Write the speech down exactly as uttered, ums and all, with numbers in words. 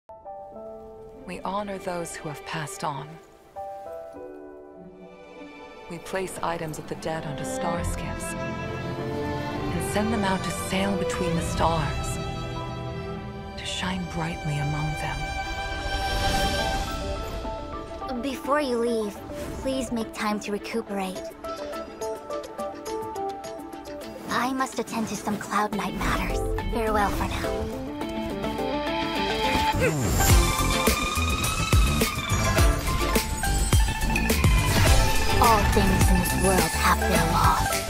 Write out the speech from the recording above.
We honor those who have passed on. We place items of the dead onto star skiffs and send them out to sail between the stars, to shine brightly among them. Before you leave, please make time to recuperate. I must attend to some Cloud Knight matters. Farewell for now. All things in this world have their laws.